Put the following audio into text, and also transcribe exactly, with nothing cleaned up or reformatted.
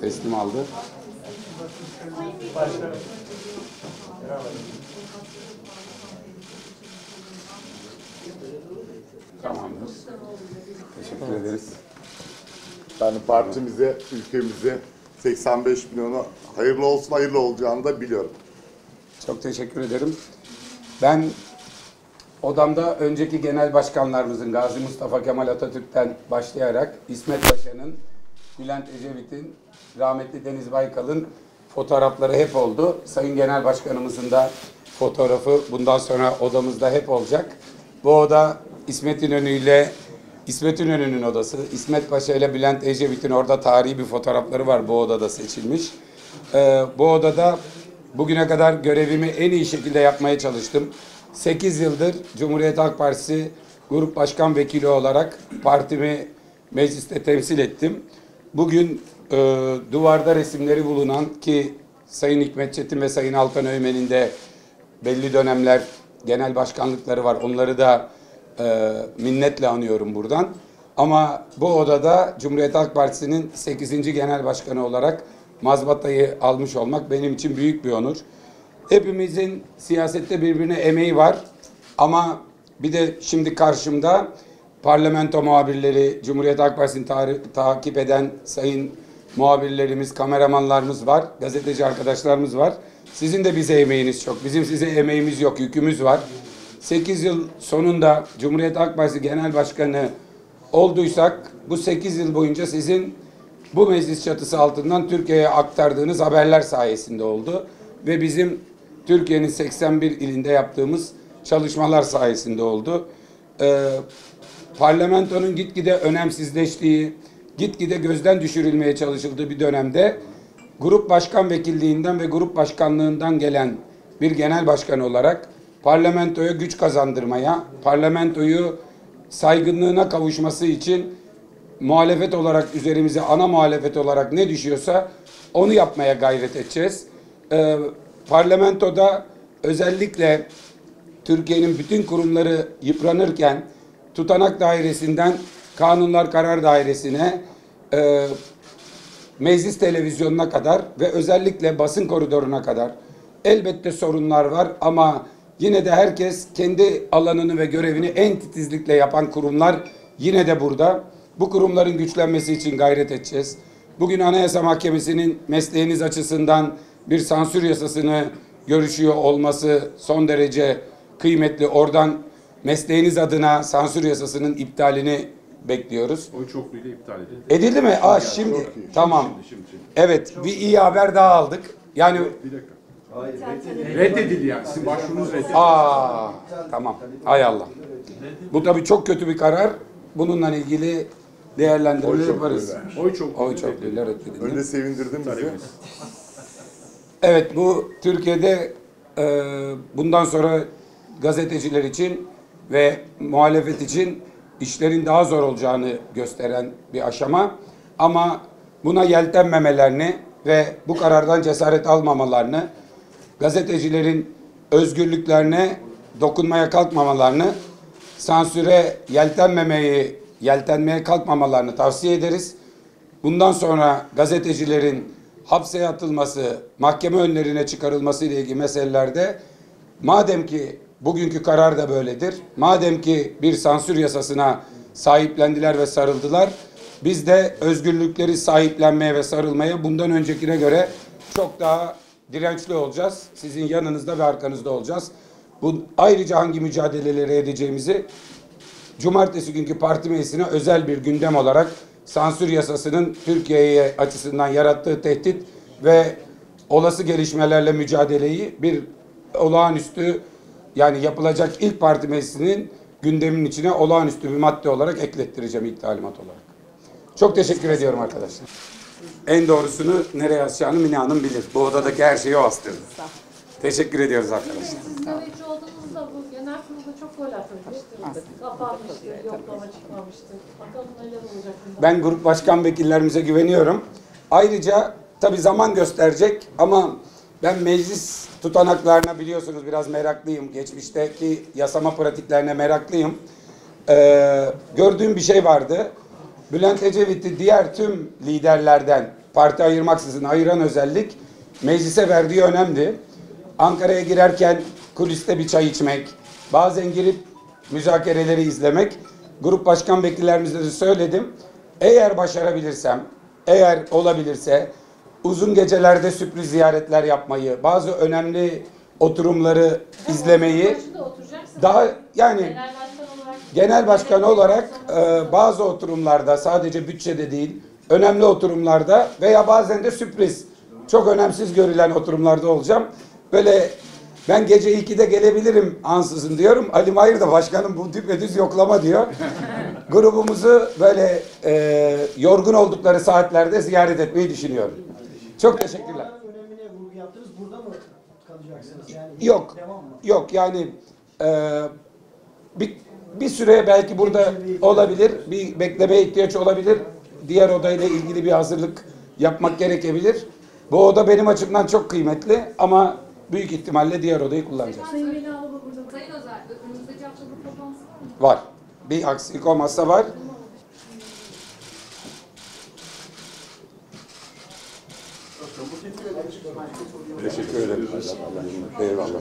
teslim aldı. Tamamdır. Teşekkür ederiz. Yani partimize, ülkemize seksen beş milyonu hayırlı olsun, hayırlı olacağını da biliyorum. Çok teşekkür ederim. Ben odamda önceki genel başkanlarımızın Gazi Mustafa Kemal Atatürk'ten başlayarak İsmet Paşa'nın, Bülent Ecevit'in, rahmetli Deniz Baykal'ın fotoğrafları hep oldu. Sayın Genel Başkanımızın da fotoğrafı bundan sonra odamızda hep olacak. Bu oda İsmet İnönü ile İsmet İnönü'nün odası. İsmet Paşa ile Bülent Ecevit'in orada tarihi bir fotoğrafları var, bu odada seçilmiş. Ee, bu odada bugüne kadar görevimi en iyi şekilde yapmaya çalıştım. sekiz yıldır Cumhuriyet Halk Partisi Grup Başkan Vekili olarak partimi mecliste temsil ettim. Bugün e, duvarda resimleri bulunan, ki Sayın Hikmet Çetin ve Sayın Altan Öğmen'in de belli dönemler genel başkanlıkları var. Onları da e, minnetle anıyorum buradan. Ama bu odada Cumhuriyet Halk Partisi'nin sekizinci genel başkanı olarak mazbatayı almış olmak benim için büyük bir onur. Hepimizin siyasette birbirine emeği var ama bir de şimdi karşımda parlamento muhabirleri, Cumhuriyet Halk Partisi'ni ta takip eden sayın muhabirlerimiz, kameramanlarımız var, gazeteci arkadaşlarımız var. Sizin de bize emeğiniz çok, bizim size emeğimiz yok, yükümüz var. sekiz yıl sonunda Cumhuriyet Halk Partisi Genel Başkanı olduysak, bu sekiz yıl boyunca sizin bu meclis çatısı altından Türkiye'ye aktardığınız haberler sayesinde oldu. Ve bizim Türkiye'nin seksen bir ilinde yaptığımız çalışmalar sayesinde oldu. Ee, parlamentonun gitgide önemsizleştiği, gitgide gözden düşürülmeye çalışıldığı bir dönemde grup başkan vekilliğinden ve grup başkanlığından gelen bir genel başkan olarak parlamentoya güç kazandırmaya, parlamentoyu saygınlığına kavuşması için muhalefet olarak üzerimize, ana muhalefet olarak ne düşüyorsa onu yapmaya gayret edeceğiz. Ee, parlamentoda özellikle Türkiye'nin bütün kurumları yıpranırken tutanak dairesinden kanunlar karar dairesine, e, meclis televizyonuna kadar ve özellikle basın koridoruna kadar elbette sorunlar var ama yine de herkes kendi alanını ve görevini en titizlikle yapan kurumlar yine de burada. Bu kurumların güçlenmesi için gayret edeceğiz. Bugün Anayasa Mahkemesi'nin mesleğiniz açısından bir sansür yasasını görüşüyor olması son derece kıymetli. Oradan mesleğiniz adına sansür yasasının iptalini bekliyoruz. Oy çokluğuyla iptal edildi. Edildi mi? Aa, şimdi tamam. Şimdi, şimdi, şimdi. Evet, bir iyi haber daha aldık. Yani Bir dakika. Hayır, reddedildi. Reddedildi yani. Sizin başvurunuz reddedildi. aa tamam. Hay Allah. Bu tabii çok kötü bir karar. Bununla ilgili değerlendirme yaparız. Oy çokluğuyla Oy çokluğuyla reddedildi. Öyle sevindirdin bizi. Evet, bu Türkiye'de e, bundan sonra gazeteciler için ve muhalefet için işlerin daha zor olacağını gösteren bir aşama. Ama buna yeltenmemelerini ve bu karardan cesaret almamalarını, gazetecilerin özgürlüklerine dokunmaya kalkmamalarını, sansüre yeltenmemeyi, yeltenmeye kalkmamalarını tavsiye ederiz. Bundan sonra gazetecilerin hapse atılması, mahkeme önlerine çıkarılması ile ilgili meselelerde madem ki bugünkü karar da böyledir, madem ki bir sansür yasasına sahiplendiler ve sarıldılar, biz de özgürlükleri sahiplenmeye ve sarılmaya bundan öncekine göre çok daha dirençli olacağız. Sizin yanınızda ve arkanızda olacağız. Bu ayrıca hangi mücadeleleri edeceğimizi cumartesi günkü parti meclisine özel bir gündem olarak sansür yasasının Türkiye'ye açısından yarattığı tehdit ve olası gelişmelerle mücadeleyi bir olağanüstü, yani yapılacak ilk parti meclisinin gündeminin içine olağanüstü bir madde olarak eklettireceğim, ilk talimat olarak. Çok teşekkür ediyorum arkadaşlar. En doğrusunu nereye yazacağını Mine Hanım bilir. Bu odadaki her şeyi o astırdı. Teşekkür ediyoruz arkadaşlar. Siz nöbetçi olduğunuzda bu genel kurulda çok gol atılmıştır. Kapanmıştır, yoklama çıkmamıştır. Bakalım neler olacak bunda. Ben grup başkan vekillerimize güveniyorum. Ayrıca tabii zaman gösterecek ama ben meclis tutanaklarına biliyorsunuz biraz meraklıyım. Geçmişteki yasama pratiklerine meraklıyım. Ee, gördüğüm bir şey vardı. Bülent Ecevit'i diğer tüm liderlerden parti ayırmaksızın ayıran özellik meclise verdiği önemdi. Ankara'ya girerken kuliste bir çay içmek, bazen girip müzakereleri izlemek. Grup başkan vekillerimize de söyledim. Eğer başarabilirsem, eğer olabilirse uzun gecelerde sürpriz ziyaretler yapmayı, bazı önemli oturumları izlemeyi, Başında oturacaksın. daha yani Genel başkan olarak. genel başkan olarak e, bazı oturumlarda, sadece bütçede değil, önemli oturumlarda veya bazen de sürpriz, çok önemsiz görülen oturumlarda olacağım. Böyle ben gece ikide gelebilirim ansızın diyorum. Ali Mahir de başkanım bu düpedüz yoklama diyor. Grubumuzu böyle e, yorgun oldukları saatlerde ziyaret etmeyi düşünüyorum. Çok teşekkürler. Olanların önemine vurgu yaptınız. Burada mı kalacaksınız? Yani Yok, devam mı? yok yani e, bir, bir süre belki burada olabilir, bir beklemeye ihtiyaç olabilir. Diğer odayla ilgili bir hazırlık yapmak gerekebilir. Bu oda benim açımdan çok kıymetli ama büyük ihtimalle diğer odayı kullanacağız. Sayın Veli Ağabey burada. Sayın Özer, önümüzdeki hafta grup toplantısı var mı? Var. Bir aksilik olmazsa var. Teşekkür ederim. Eyvallah.